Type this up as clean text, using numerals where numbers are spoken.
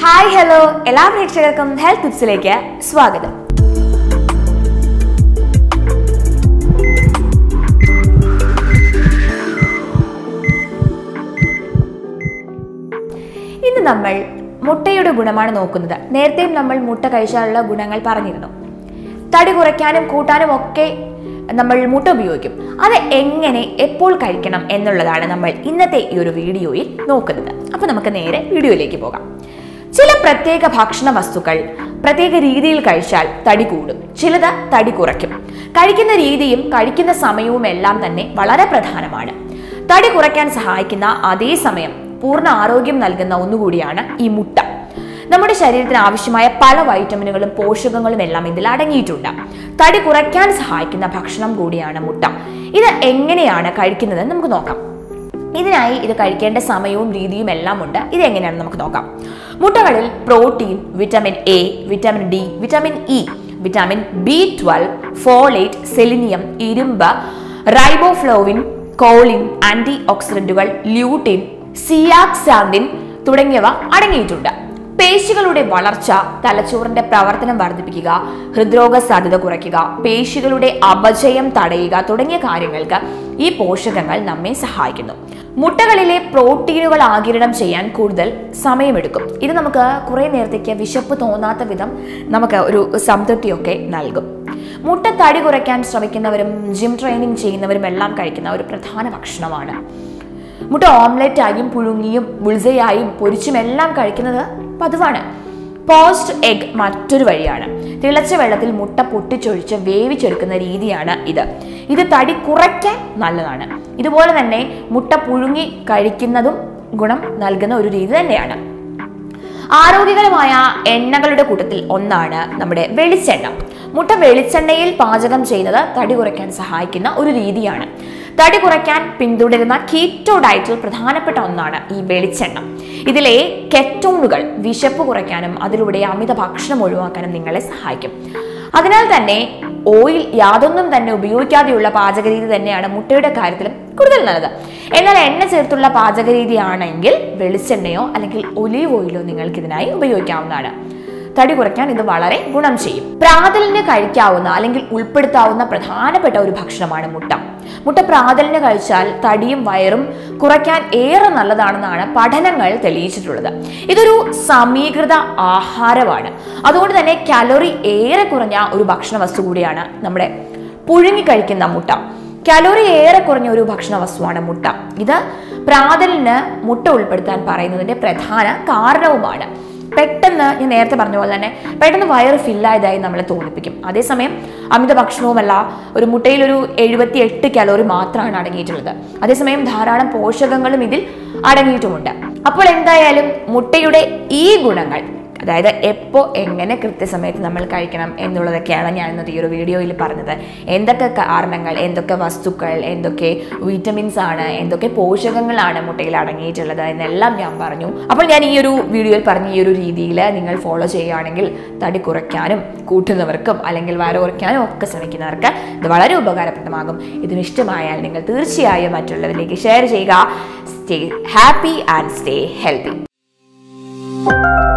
Hi hello എല്ലാ പ്രേക്ഷകർക്കും health ടിപ്സിലേക്ക് സ്വാഗതം. ഇന്ന് നമ്മൾ മുട്ടയുടെ ഗുണമാണ് നോക്കുന്നത്. നേരത്തെയും നമ്മൾ മുട്ട കഴിച്ചാലുള്ള ഗുണങ്ങൾ പറഞ്ഞിരുന്നു. തടി കുറയ്ക്കാനും കൂട്ടാനും ഒക്കെ നമ്മൾ മുട്ട ഉപയോഗിക്കും. അത് എങ്ങനെ എപ്പോൾ കഴിക്കണം എന്നുള്ളതാണ് നമ്മൾ ഇന്നത്തെ ഈ ഒരു വീഡിയോയിൽ നോക്കുന്നത്. അപ്പോൾ നമുക്ക് നേരെ വീഡിയോയിലേക്ക് പോകാം. ചില പ്രത്യേക ഭക്ഷണ വസ്തുക്കൾ പ്രത്യേക രീതിയിൽ കഴിച്ചാൽ തടി കൂടും, ചിലത് തടി കുറയ്ക്കും. കഴിക്കുന്ന രീതിയും കഴിക്കുന്ന സമയവും എല്ലാം തന്നെ വളരെ പ്രധാനമാണ്. തടി കുറയ്ക്കാൻ സഹായിക്കുന്ന അതേസമയം പൂർണ്ണ ആരോഗ്യം നൽകുന്ന ഒന്നുകൂടിയാണ് ഈ മുട്ട. നമ്മുടെ ശരീരത്തിന് ആവശ്യമായ പല വൈറ്റമിനുകളും പോഷകങ്ങളും എല്ലാം ഇതിൽ അടങ്ങിയിട്ടുണ്ട്. തടി കുറയ്ക്കാൻ സഹായിക്കുന്ന ഭക്ഷണം കൂടിയാണ് മുട്ട. ഇത് എങ്ങനെയാണ് കഴിക്കുന്നത് നമുക്ക് നോക്കാം. ഇതിനായി ഇത് കഴിക്കേണ്ട സമയവും രീതിയും എല്ലാം ഉണ്ട്. ഇത് എങ്ങനെയാണെന്ന് നമുക്ക് നോക്കാം. മുട്ടകളിൽ protein, vitamin A, vitamin D, vitamin E, vitamin B12, folate, selenium, ഇരുമ്പ്, റൈബോഫ്ലോവിൻ, കോളിൻ, ആന്റി ഓക്സിഡന്റുകൾ, ല്യൂട്ടിൻ, സിയാക്സാന്തിൻ തുടങ്ങിയവ അടങ്ങിയിട്ടുണ്ട്. പേശികളുടെ വളർച്ച, തലച്ചോറിന്റെ പ്രവർത്തനം വർദ്ധിപ്പിക്കുക, ഹൃദ്രോഗ സാധ്യത കുറയ്ക്കുക, പേശികളുടെ അപചയം തടയുക തുടങ്ങിയ കാര്യങ്ങൾക്ക് ഈ പോഷകങ്ങൾ നമ്മെ സഹായിക്കുന്നു. മുട്ടകളിലെ പ്രോട്ടീനുകൾ ആഗിരണം ചെയ്യാൻ കൂടുതൽ സമയമെടുക്കും. ഇത് നമുക്ക് കുറെ നേരത്തേക്ക് വിശപ്പ് തോന്നാത്ത വിധം നമുക്ക് ഒരു സംതൃപ്തിയൊക്കെ നൽകും. മുട്ട തടി കുറയ്ക്കാൻ ശ്രമിക്കുന്നവരും ജിം ട്രെയിനിങ് ചെയ്യുന്നവരും എല്ലാം കഴിക്കുന്ന ഒരു പ്രധാന ഭക്ഷണമാണ്. മുട്ട ഓംലെറ്റ് ആയും പുഴുങ്ങിയും ബുൾസയായും പൊരിച്ചും എല്ലാം കഴിക്കുന്നത് പതിവാണ്. പോസ്റ്റ് എഗ് മറ്റൊരു വഴിയാണ്. തിളച്ച വെള്ളത്തിൽ മുട്ട പൊട്ടിച്ചൊഴിച്ച് വേവിച്ചെടുക്കുന്ന രീതിയാണ് ഇത്. ഇത് തടി കുറയ്ക്കാൻ നല്ലതാണ്. ഇതുപോലെ തന്നെ മുട്ട പുഴുങ്ങി കഴിക്കുന്നതും ഗുണം നൽകുന്ന ഒരു രീതി തന്നെയാണ്. ആരോഗ്യകരമായ എണ്ണകളുടെ കൂട്ടത്തിൽ ഒന്നാണ് നമ്മുടെ വെളിച്ചെണ്ണ. മുട്ട വെളിച്ചെണ്ണയിൽ പാചകം ചെയ്യുന്നത് തടി കുറയ്ക്കാൻ സഹായിക്കുന്ന ഒരു രീതിയാണ്. തടി കുറയ്ക്കാൻ പിന്തുടരുന്ന കീറ്റോ ഡയറ്റിൽ പ്രധാനപ്പെട്ട ഒന്നാണ് ഈ വെളിച്ചെണ്ണ. ഇതിലെ കെറ്റോണുകൾ വിശപ്പ് കുറയ്ക്കാനും അതിലൂടെ അമിത ഭക്ഷണം ഒഴിവാക്കാനും നിങ്ങളെ സഹായിക്കും. അതിനാൽ തന്നെ ഓയിൽ യാതൊന്നും തന്നെ ഉപയോഗിക്കാതെയുള്ള പാചകരീതി തന്നെയാണ് മുട്ടയുടെ കാര്യത്തിലും കൂടുതൽ നല്ലത്. എന്നാൽ എണ്ണ ചേർത്തുള്ള പാചകരീതി ആണെങ്കിൽ വെളിച്ചെണ്ണയോ അല്ലെങ്കിൽ ഒലീവ് ഓയിലോ നിങ്ങൾക്ക് ഇതിനായി ഉപയോഗിക്കാവുന്നതാണ്. തടി കുറയ്ക്കാൻ ഇത് വളരെ ഗുണം ചെയ്യും. പ്രാതലിന് കഴിക്കാവുന്ന അല്ലെങ്കിൽ ഉൾപ്പെടുത്താവുന്ന പ്രധാനപ്പെട്ട ഒരു ഭക്ഷണമാണ് മുട്ട. മുട്ട പ്രാതലിന് കഴിച്ചാൽ തടിയും വയറും കുറയ്ക്കാൻ ഏറെ നല്ലതാണെന്നാണ് പഠനങ്ങൾ തെളിയിച്ചിട്ടുള്ളത്. ഇതൊരു സമീകൃത ആഹാരമാണ്. അതുകൊണ്ട് തന്നെ കലോറി ഏറെ കുറഞ്ഞ ഒരു ഭക്ഷണ വസ്തു കൂടിയാണ് നമ്മുടെ പുഴുങ്ങി കഴിക്കുന്ന മുട്ട. കലോറി ഏറെ കുറഞ്ഞ ഒരു ഭക്ഷണ വസ്തുവാണ് മുട്ട. ഇത് പ്രാതലിന് മുട്ട ഉൾപ്പെടുത്താൻ പറയുന്നതിന്റെ പ്രധാന കാരണവുമാണ്. പെട്ടെന്ന് ഞാൻ നേരത്തെ പറഞ്ഞ പോലെ തന്നെ പെട്ടെന്ന് വയറ് ഫില്ലായതായി നമ്മളെ തോന്നിപ്പിക്കും. അതേസമയം അമിത ഭക്ഷണവുമല്ല. ഒരു മുട്ടയിൽ ഒരു 78 കലോറി മാത്രമാണ് അടങ്ങിയിട്ടുള്ളത്. അതേസമയം ധാരാളം പോഷകങ്ങളും ഇതിൽ അടങ്ങിയിട്ടുമുണ്ട്. അപ്പോൾ എന്തായാലും മുട്ടയുടെ ഈ ഗുണങ്ങൾ, അതായത് എപ്പോൾ എങ്ങനെ കൃത്യസമയത്ത് നമ്മൾ കഴിക്കണം എന്നുള്ളതൊക്കെയാണ് ഞാൻ ഇന്നത്തെ ഈ ഒരു വീഡിയോയിൽ പറഞ്ഞത്. എന്തൊക്കെ കാരണങ്ങൾ, എന്തൊക്കെ വസ്തുക്കൾ, എന്തൊക്കെ വിറ്റമിൻസ് ആണ്, എന്തൊക്കെ പോഷകങ്ങളാണ് മുട്ടയിൽ അടങ്ങിയിട്ടുള്ളത് എന്നെല്ലാം ഞാൻ പറഞ്ഞു. അപ്പോൾ ഞാൻ ഈ ഒരു വീഡിയോയിൽ പറഞ്ഞ ഈ ഒരു രീതിയിൽ നിങ്ങൾ ഫോളോ ചെയ്യുകയാണെങ്കിൽ തടി കുറയ്ക്കാനും കൂട്ടുന്നവർക്കും അല്ലെങ്കിൽ വയറ് കുറയ്ക്കാനും ഒക്കെ ശ്രമിക്കുന്നവർക്ക് ഇത് വളരെ ഉപകാരപ്രദമാകും. ഇതിന് ഇഷ്ടമായാൽ നിങ്ങൾ തീർച്ചയായും മറ്റുള്ളവരിലേക്ക് ഷെയർ ചെയ്യുക. Stay happy and stay healthy.